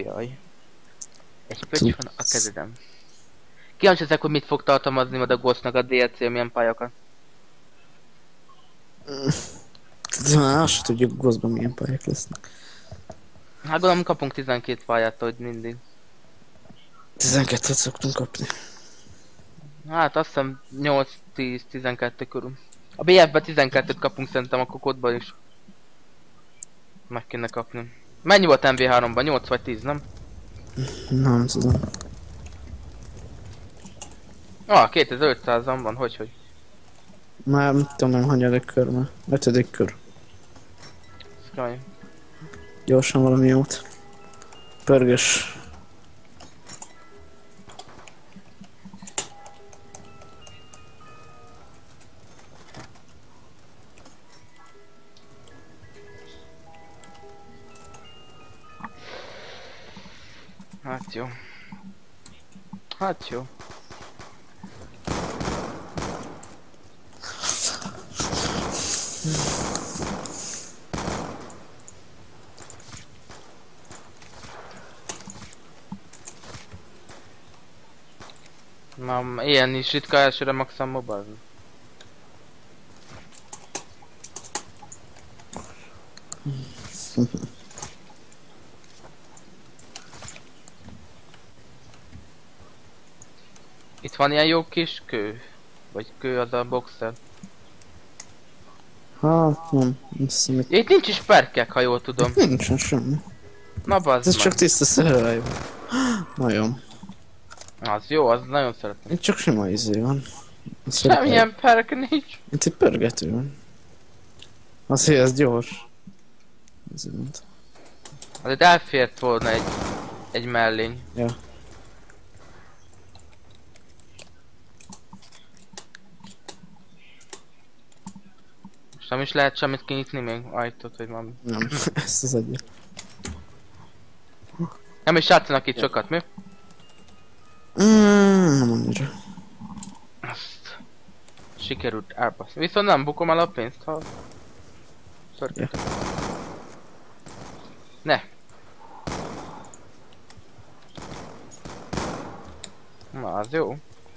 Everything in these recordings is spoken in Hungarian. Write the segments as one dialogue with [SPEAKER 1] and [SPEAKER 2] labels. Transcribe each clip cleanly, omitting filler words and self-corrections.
[SPEAKER 1] Jaj. Egy pöcs van a kezedem. Kíváncsi ezek, hogy mit fog tartalmazni majd a Ghostnak a DLC, milyen pályákat.
[SPEAKER 2] Már azt se tudjuk Ghostban milyen pályák lesznek.
[SPEAKER 1] Hát gondolom kapunk 12 pályát, hogy mindig.
[SPEAKER 2] 12-et szoktunk kapni.
[SPEAKER 1] Hát azt hiszem 8-10-12 körül. A BF-ben 12-t kapunk szerintem, a kokodban is. Meg kéne kapni. Mennyi volt MV3-ban? 8 vagy 10, nem?
[SPEAKER 2] Nem tudom.
[SPEAKER 1] 2500-an van, hogy.
[SPEAKER 2] Már mit tudom én, hanyadik kör már. 5. kör.
[SPEAKER 1] Jaj.
[SPEAKER 2] Gyorsan valami jót. Pörgös.
[SPEAKER 1] Hát jó. Hát jó. Na, ilyen is ritka elsőre maximum mobile. Itt van ilyen jó kis kő? Vagy kő az a boxer?
[SPEAKER 2] Hát nem hiszem, hogy...
[SPEAKER 1] Itt nincs is perkek, ha jól tudom.
[SPEAKER 2] Nincsen semmi.
[SPEAKER 1] Na bazd
[SPEAKER 2] Ez
[SPEAKER 1] meg.
[SPEAKER 2] csak tiszta szerelej van. Nagyon.
[SPEAKER 1] Az jó, az nagyon szeretem.
[SPEAKER 2] Itt csak sima izé van.
[SPEAKER 1] Semmilyen perk nincs.
[SPEAKER 2] Itt egy pörgető van. Azért ez gyors. Ezért mondta.
[SPEAKER 1] Azért elfért volna egy mellény.
[SPEAKER 2] Ja.
[SPEAKER 1] És nem is lehet semmit kinyitni még? Ajtót, hogy valami.
[SPEAKER 2] Nem, ezt az egyet.
[SPEAKER 1] Nem is játszanak itt sokat, mi?
[SPEAKER 2] Nem annyira.
[SPEAKER 1] Azt. Sikerült elbaszni. Viszont nem bukom el a pénzt, ha... Szörkötök. Ne! Na, az jó.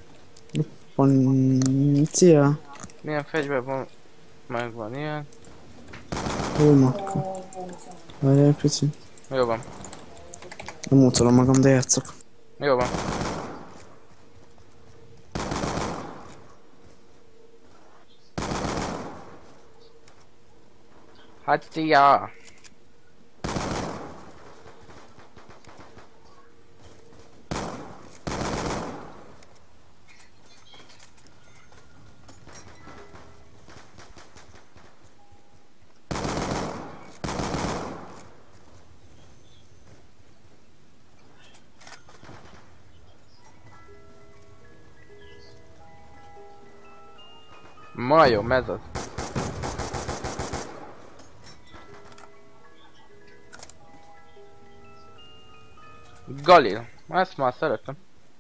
[SPEAKER 2] Pancia.
[SPEAKER 1] Milyen fegyver van? Megvan ilyen.
[SPEAKER 2] Hol makka? Várjál egy picit.
[SPEAKER 1] Jó van.
[SPEAKER 2] Nem utolom magam, de játszok.
[SPEAKER 1] Jó van. Hát szia! Majom, ez az. Galil. Ezt már szeretem.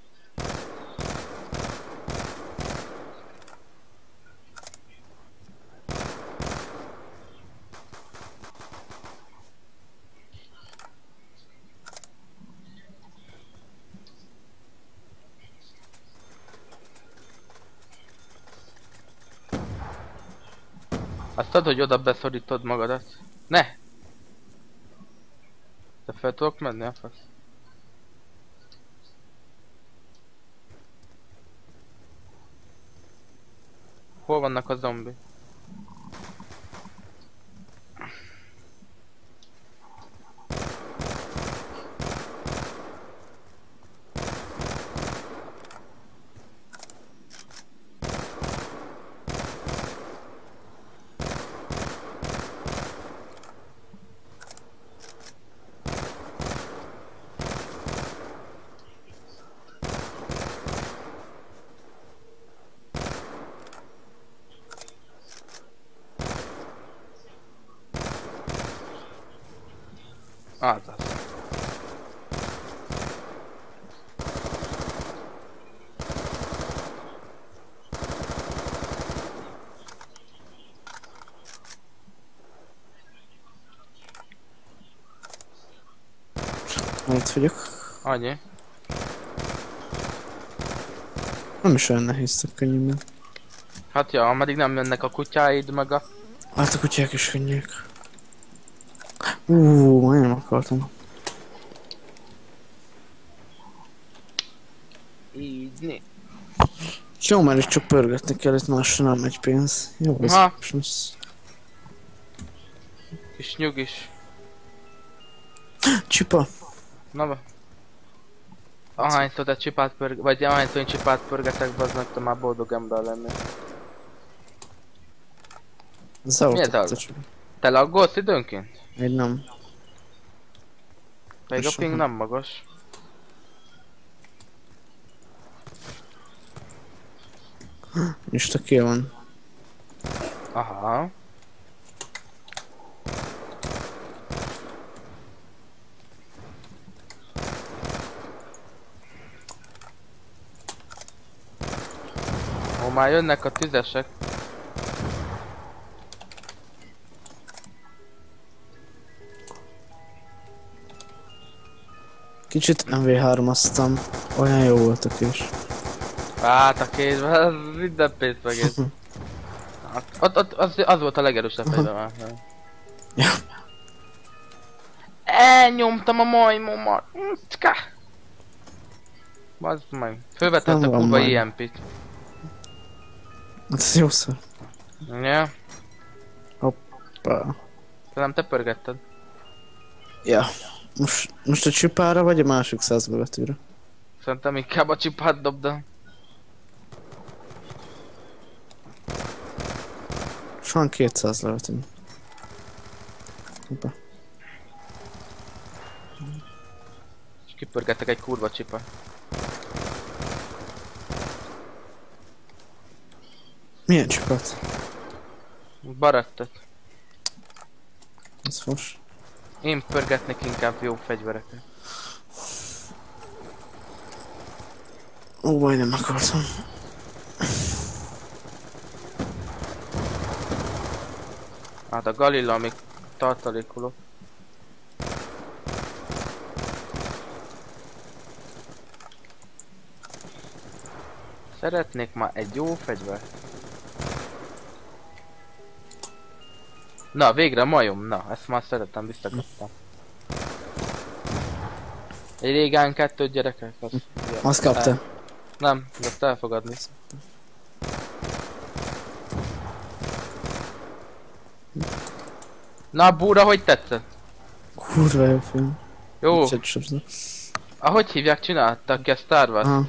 [SPEAKER 1] Azt tudod, hogy oda beszorítod magadat? Ne! Te fel tudok menni a fasz? Hol vannak a zombi?
[SPEAKER 2] Ott vagyok.
[SPEAKER 1] Annyi.
[SPEAKER 2] Nem is olyan nehéz, tök könnyűben.
[SPEAKER 1] Hát ja, ameddig nem jönnek a kutyáid meg a...
[SPEAKER 2] Hát a kutyák is könnyűek. Majd nem akartam.
[SPEAKER 1] Így.
[SPEAKER 2] Jó, már is csak pörgetni kell, itt másra nem megy pénz. Jó, ez
[SPEAKER 1] Aha.
[SPEAKER 2] most...
[SPEAKER 1] Kis nyugis.
[SPEAKER 2] Csipa.
[SPEAKER 1] Na be. Ahányszor te csipát vagy ahányszor én csipát pörgetek, baznak, te már boldog ember lennél.
[SPEAKER 2] Az autó.
[SPEAKER 1] Mi ez az? Te laggolsz időnként?
[SPEAKER 2] Én nem.
[SPEAKER 1] Pedig a
[SPEAKER 2] Soha.
[SPEAKER 1] ping nem magas.
[SPEAKER 2] Insta ki van.
[SPEAKER 1] Aha. Ó, már jönnek a tüzesek.
[SPEAKER 2] Kicsit MV3-aztam. Olyan jó voltak is.
[SPEAKER 1] Hát a kézben, az minden pénzt megész. Ott az volt a legerősebb fejben már.
[SPEAKER 2] Ja.
[SPEAKER 1] Elnyomtam a majmomat. Bazd meg. Fölvetett
[SPEAKER 2] Nem
[SPEAKER 1] a
[SPEAKER 2] van
[SPEAKER 1] kurva
[SPEAKER 2] majm.
[SPEAKER 1] IMP-t.
[SPEAKER 2] Ez jó szó.
[SPEAKER 1] Ja,
[SPEAKER 2] Hoppá.
[SPEAKER 1] nem te pörgetted.
[SPEAKER 2] Ja. Most a csipára vagy a másik 100 bevetőre?
[SPEAKER 1] Szerintem inkább a csipát dobd el.
[SPEAKER 2] És van 200 levető. Hoppá.
[SPEAKER 1] És kipörgettek egy kurva csipát.
[SPEAKER 2] Milyen csipát?
[SPEAKER 1] Barattet.
[SPEAKER 2] Ez fos.
[SPEAKER 1] Én pörgetnek inkább jó fegyvereket.
[SPEAKER 2] Ó, majdnem akartam.
[SPEAKER 1] Hát a Galilla még tartalékolok. Szeretnék már egy jó fegyvert. Na, végre majom. Na, ezt már szeretem, visszakaptam. Egy régán 2 gyerekek.
[SPEAKER 2] Azt kapta.
[SPEAKER 1] Nem, de azt elfogadni. Na, búra, hogy tetszett?
[SPEAKER 2] Kurva jó film.
[SPEAKER 1] Jó.
[SPEAKER 2] Csecsapzak.
[SPEAKER 1] Ahogy hívják, csináltak ki a Star Wars.
[SPEAKER 2] Aha.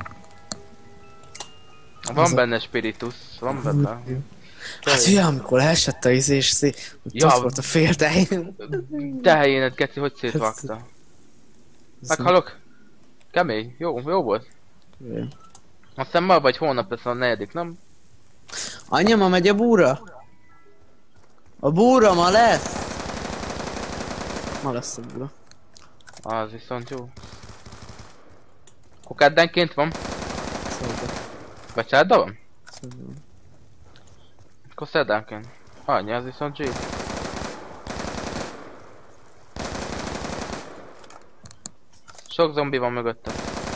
[SPEAKER 1] Van
[SPEAKER 2] Az a-
[SPEAKER 1] benne spiritus, van benne.
[SPEAKER 2] Hát ugye, amikor esett a és
[SPEAKER 1] Ja.
[SPEAKER 2] ott volt a fél tején.
[SPEAKER 1] Te helyénet, Geci, hogy szétvágta? Meghalok? Kemény, jó volt. Azt hiszem ma vagy holnap lesz a 4., nem?
[SPEAKER 2] Anya, ma megy a búra? A búra ma lesz! Ma lesz a búra.
[SPEAKER 1] Az viszont jó. Kokáddenként van?
[SPEAKER 2] Szóval.
[SPEAKER 1] Vagy szerda van?
[SPEAKER 2] Szóval.
[SPEAKER 1] Akkor szerdánként. Annyi, az viszont G. Sok zombi van mögötte.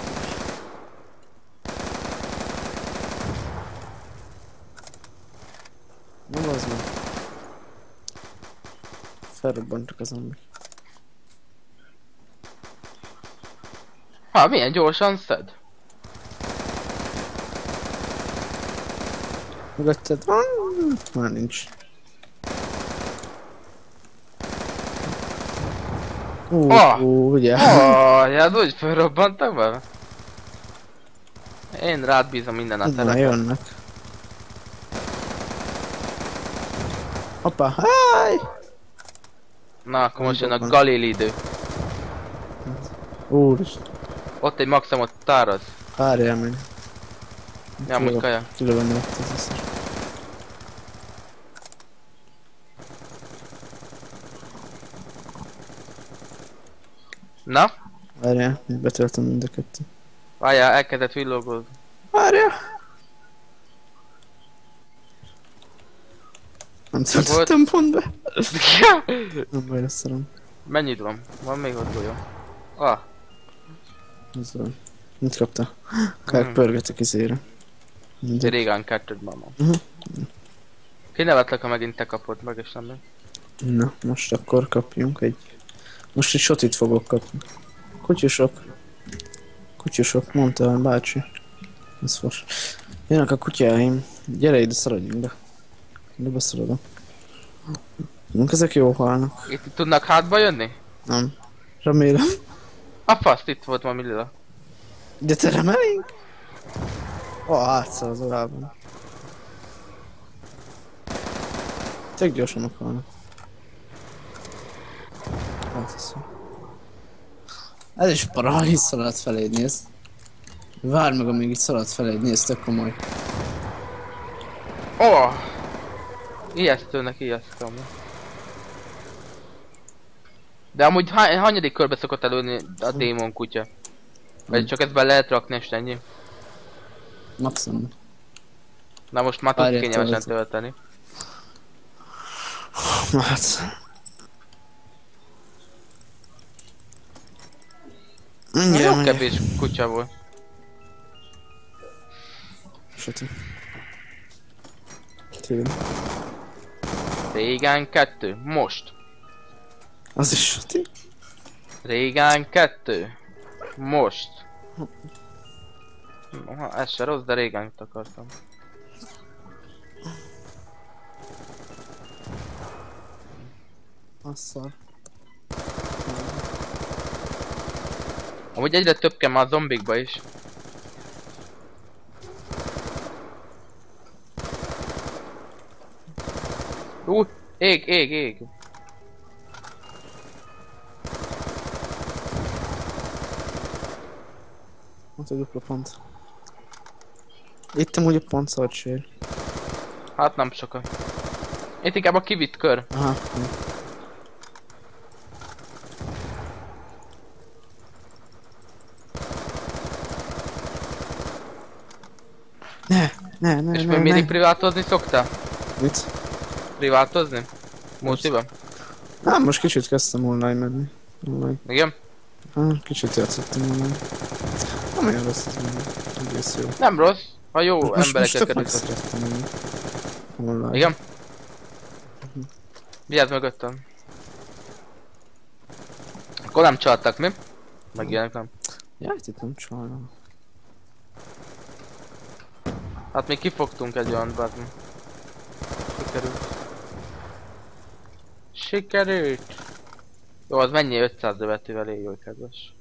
[SPEAKER 2] Nem az meg. Felrobbantak az zombik.
[SPEAKER 1] Ha, milyen gyorsan szed?
[SPEAKER 2] Mögötted? Már nincs. Ugye?
[SPEAKER 1] Ez úgy felrobbantak be? Én rád bízom minden a
[SPEAKER 2] Na,
[SPEAKER 1] tereket.
[SPEAKER 2] jönnek. Hoppá, háj!
[SPEAKER 1] Na, akkor most jön a
[SPEAKER 2] Dobban.
[SPEAKER 1] Galil idő.
[SPEAKER 2] Úristen,
[SPEAKER 1] Ott egy maximumot táraz.
[SPEAKER 2] várjál meg.
[SPEAKER 1] Nyomod kaja.
[SPEAKER 2] Kilövem lett az összes.
[SPEAKER 1] Na?
[SPEAKER 2] Várjál, így betöltöm mind a kettőt.
[SPEAKER 1] Várjál, elkezdett villogózni.
[SPEAKER 2] Várjál! Nem töltöttem pont be. Nem baj, lesz szarom.
[SPEAKER 1] Mennyit van? Van még ott golyó. Ah,
[SPEAKER 2] Ez van. Mit kapta? Kár pörgetek izére. Mindegy.
[SPEAKER 1] Régen kettőd mama.
[SPEAKER 2] Mhm.
[SPEAKER 1] Kinevetlek, ha megint te kapod meg, és nem én.
[SPEAKER 2] Na, most akkor kapjunk egy... Most egy shotit fogok kapni. Kutyusok. Kutyusok, mondta a bácsi. Ez fos. Jönnek a kutyáim. Gyere ide, szaladjunk be. Ide beszaladom. Ezek jó halnak.
[SPEAKER 1] Itt tudnak hátba jönni?
[SPEAKER 2] Nem. Remélem.
[SPEAKER 1] A faszt, itt volt valami lila.
[SPEAKER 2] De te remelénk? Ó, átszal az orrában. Tök gyorsan akarnak. Átszal. Ez is para, ha így szalad feléd néz. Várj meg, amíg így szalad feléd néz, tök komoly.
[SPEAKER 1] Oh! Ijesztőnek ijesztő. De amúgy hanyadik körbe szokott előni a démon kutya? Vagy csak ezt be lehet rakni és ennyi?
[SPEAKER 2] Maximum.
[SPEAKER 1] Na most már tudsz
[SPEAKER 2] Várjál,
[SPEAKER 1] kényelmesen
[SPEAKER 2] töltök.
[SPEAKER 1] tölteni.
[SPEAKER 2] Hát. Mindjárt
[SPEAKER 1] Jó
[SPEAKER 2] megyek.
[SPEAKER 1] kevés kutya volt.
[SPEAKER 2] Sötét. Tényleg.
[SPEAKER 1] Régen 2, most.
[SPEAKER 2] Az is sötét.
[SPEAKER 1] Régen 2, most. Ha, ez se rossz, de régen akartam.
[SPEAKER 2] Asszal.
[SPEAKER 1] Amúgy egyre több kell már a zombikba is. Ég.
[SPEAKER 2] Ott egy dupla pont. Itt amúgy a pancalcsér.
[SPEAKER 1] Hát nem sokan. Itt inkább a kivitt kör.
[SPEAKER 2] Aha. Ne,
[SPEAKER 1] És még mindig privátozni szoktál?
[SPEAKER 2] Mit?
[SPEAKER 1] Privátozni? Multiban?
[SPEAKER 2] Nem, most kicsit kezdtem online menni. Online.
[SPEAKER 1] Igen?
[SPEAKER 2] Kicsit játszottam online. Nem olyan rossz ez minden. Egész jó.
[SPEAKER 1] Nem rossz, ha jó
[SPEAKER 2] Most
[SPEAKER 1] embereket
[SPEAKER 2] tök
[SPEAKER 1] kerülsz.
[SPEAKER 2] megszerettem menni. Online.
[SPEAKER 1] Igen? Vigyázz mögöttem. Akkor nem csaltak, mi? Meg ilyenek nem.
[SPEAKER 2] Jaj, itt nem csalnak.
[SPEAKER 1] Hát még kifogtunk egy olyan bármi. Sikerült! Jó, az mennyi 500 dövetővel éj, jó kedves.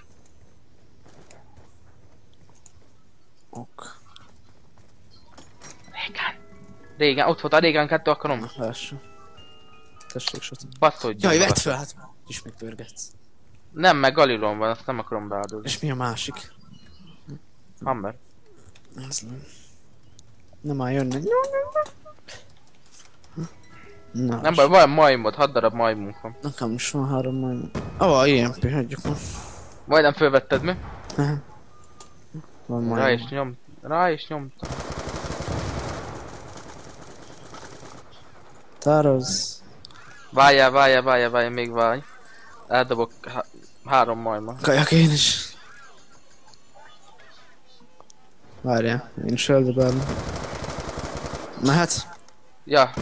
[SPEAKER 2] Ok.
[SPEAKER 1] Régen, ott volt a régen 2 akarom.
[SPEAKER 2] Lássa. Tessék, sot.
[SPEAKER 1] Baszódj.
[SPEAKER 2] Jaj, vedd fel, hát is még pörgetsz.
[SPEAKER 1] Nem, meg Galilon van, azt nem akarom beáldozni.
[SPEAKER 2] És mi a másik?
[SPEAKER 1] Hammer.
[SPEAKER 2] Ez nem. Nem már jönne. Na,
[SPEAKER 1] Nem baj, van majmod, 6 darab majmunk van.
[SPEAKER 2] nekem is van 3 majd. A IMP, hagyjuk ma.
[SPEAKER 1] Majdnem fölvetted mi?
[SPEAKER 2] Van majd.
[SPEAKER 1] Rá is nyomtam.
[SPEAKER 2] Tároz.
[SPEAKER 1] Várjál, még várj. Eldobok 3 majmot.
[SPEAKER 2] Kajak én is. Várjál, én is eldobálom. Mehet?
[SPEAKER 1] Ja,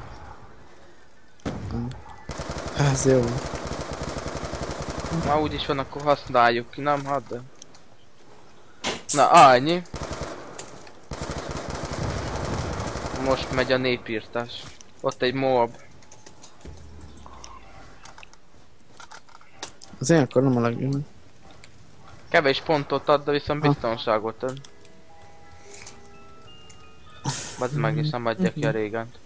[SPEAKER 2] Ez jó.
[SPEAKER 1] már úgyis van, akkor használjuk ki, nem? Hát de... Na, annyi. Most megy a népírtás. Ott egy moab.
[SPEAKER 2] Az ilyenkor nem a legjobb.
[SPEAKER 1] Kevés pontot ad, de viszont biztonságot ad. Bazd meg, és nem adja ki a régent.